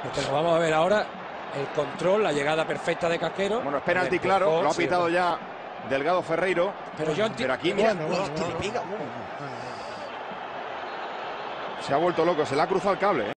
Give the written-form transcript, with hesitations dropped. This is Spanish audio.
Pero vamos a ver ahora el control, la llegada perfecta de Casquero. Bueno, es penalti, claro, lo ha pitado ya Delgado Ferreiro. Pero aquí, mira, que le pega. se ha vuelto loco, se le ha cruzado el cable, ¿eh?